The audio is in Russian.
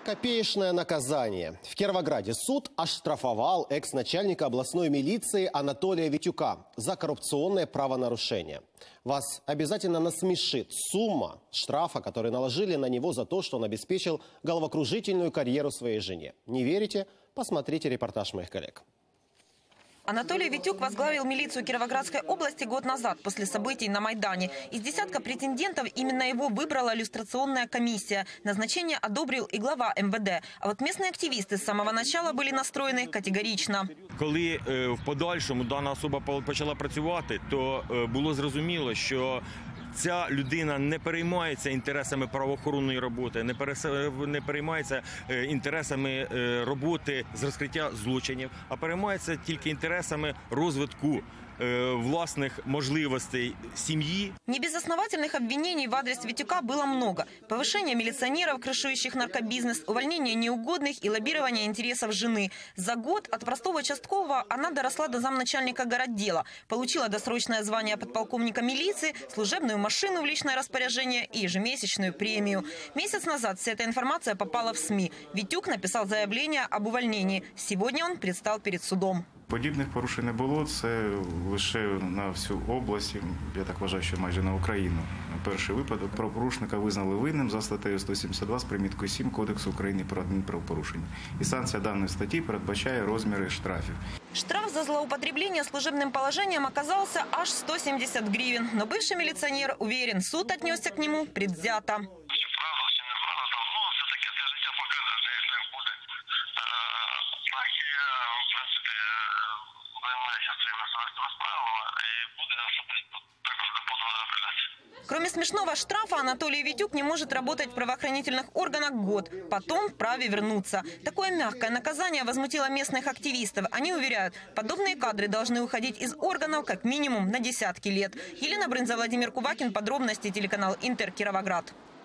Копеечное наказание. В Кировограде суд оштрафовал экс-начальника областной милиции Анатолия Витюка за коррупционное правонарушение. Вас обязательно насмешит сумма штрафа, который наложили на него за то, что он обеспечил головокружительную карьеру своей жене. Не верите? Посмотрите репортаж моих коллег. Анатолий Витюк возглавил милицию Кировоградской области год назад, после событий на Майдане. Из десятка претендентов именно его выбрала люстрационная комиссия. Назначение одобрил и глава МВД. А вот местные активисты с самого начала были настроены категорично. Коли в подальшому дана особа почала працювати, то було зрозуміло, що ця людина не переймається інтересами правоохоронної роботи, не переймається інтересами роботи з розкриття злочинів, а переймається тільки інтересами розвитку властных можливостей семьи. Небезосновательных обвинений в адрес Витюка было много. Повышение милиционеров, крышующих наркобизнес, увольнение неугодных и лоббирование интересов жены. За год от простого участкового она доросла до замначальника городдела. Получила досрочное звание подполковника милиции, служебную машину в личное распоряжение и ежемесячную премию. Месяц назад вся эта информация попала в СМИ. Витюк написал заявление об увольнении. Сегодня он предстал перед судом. Подібних порушень не було, це лише на всю область, я так вважаю, що майже на Україну. Перший випадок правопорушника визнали винним за статтею 172 з приміткою 7 Кодексу України про адмінправопорушення. І санкція даної статті передбачає розміри штрафів. Штраф за злоупотребление служебным положением оказался аж 170 гривен. Но бывший милиционер уверен, суд отнесся к нему предвзято. Кроме смешного штрафа, Анатолий Витюк не может работать в правоохранительных органах год. Потом вправе вернуться. Такое мягкое наказание возмутило местных активистов. Они уверяют, подобные кадры должны уходить из органов как минимум на десятки лет. Елена Брынза, Владимир Кувакин. Подробности телеканал Интер, Кировоград.